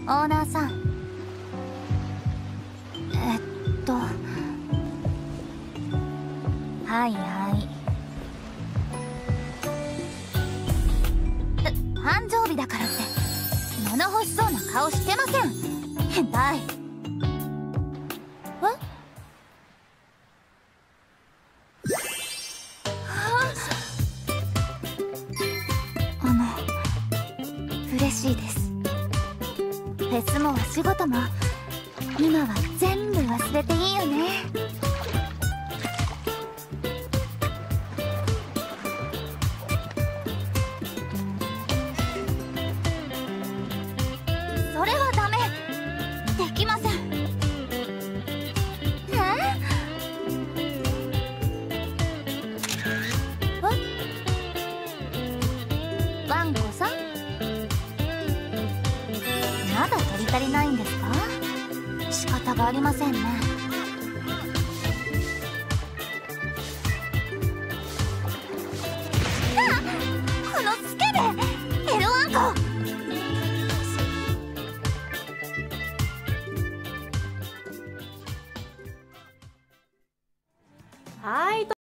オーナーさん、はいはい。誕生日だからって物欲しそうな顔してません。変態。嬉しいです。フェスもお仕事も今は全部忘れていいよね。それはダメ。できません。ワンコさん、まだ取り足りないんですか？仕方がありませんね。このスケベエロワンコ。 はい。